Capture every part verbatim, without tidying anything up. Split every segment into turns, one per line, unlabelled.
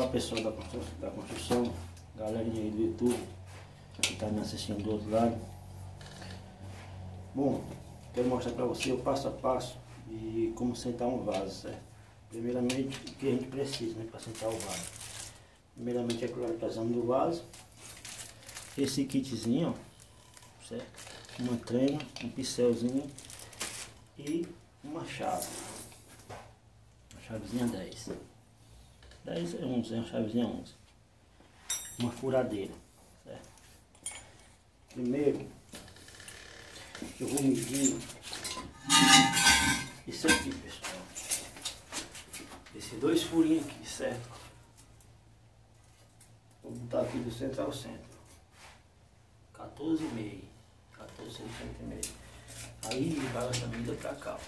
Fala pessoal da construção, da construção, galerinha aí do YouTube que está me assistindo do outro lado. Bom, quero mostrar para você o passo a passo de como sentar um vaso, certo? Primeiramente, o que a gente precisa, né, para sentar o vaso. Primeiramente é claro, precisamos do vaso, esse kitzinho, ó, certo? Uma trena, um pincelzinho e uma chave, uma chavezinha dez. dez é onze, é uma chavezinha onze. Uma furadeira, certo? Primeiro, eu vou medir isso aqui, pessoal. Esses dois furinhos aqui, certo? Vou botar aqui do centro ao centro. quatorze e meio. quatorze centímetros e meio. Aí vai essa medida pra cá.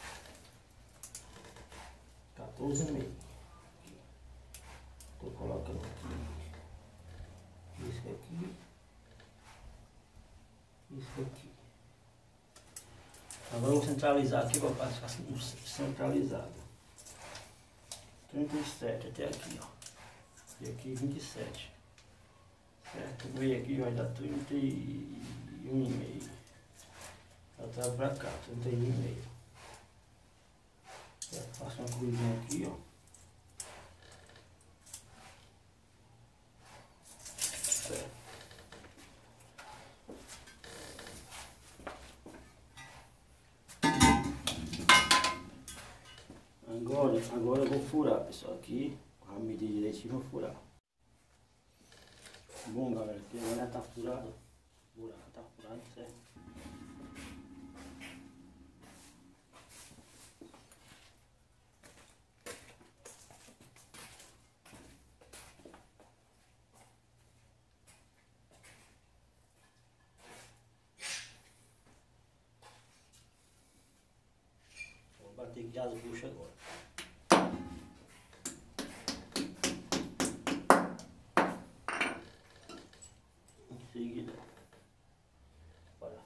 quatorze e meio. Estou colocando aqui. Isso aqui. Isso aqui. Agora eu vou centralizar aqui para ficar assim, centralizado. trinta e sete até aqui, ó. E aqui vinte e sete. Certo? O meio aqui vai dar trinta e um e meio. Atrás para cá, trinta e um e meio. Faço uma cruzinha aqui, ó. Certo. Agora, agora eu vou furar, pessoal, aqui, a medir direitinho, vou furar. Bom, galera, aqui agora já tá furado, o buraco tá furado, certo? Vou bater aqui as buchas agora. Seguida, para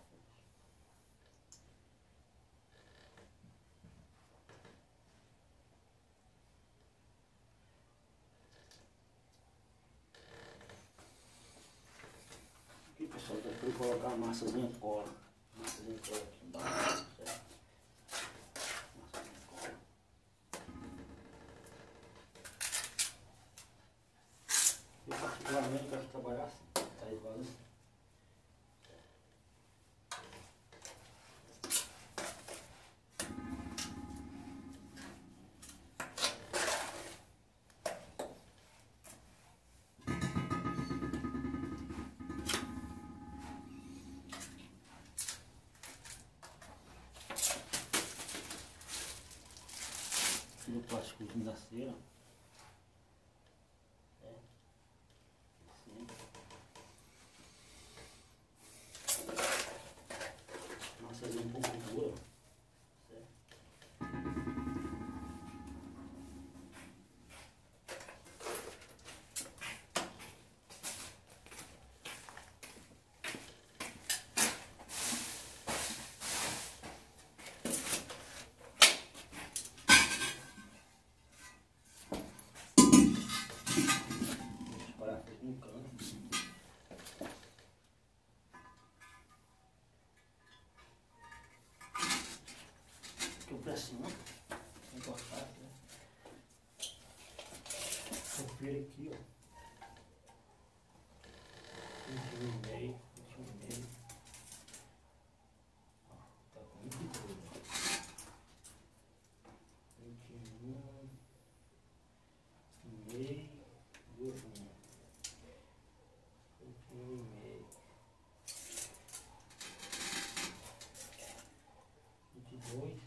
aqui, pessoal, dá para colocar a massazinha cola, massazinha cola aqui embaixo, certo? Massazinha cola. Eu particularmente quero trabalhar assim. Tá igual assim. Tira o plásticozinho da cera. Fazer um pouco dura, certo? Deixa o parafuso no canto. Pra cima, encostar, né? Confira aqui, ó. vinte e um e meio, vinte e um e meio. Tá com muito duro. vinte e um e meio, duas linhas. vinte e um e meio. vinte e dois.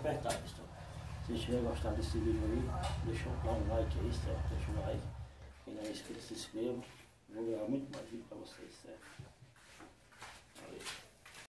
apertar, pessoal. Se vocês tiverem gostado desse vídeo aí, deixa um like aí, certo? Deixa um like. Quem não é inscrito, se inscreva. Vou gravar muito mais vídeo pra vocês, certo?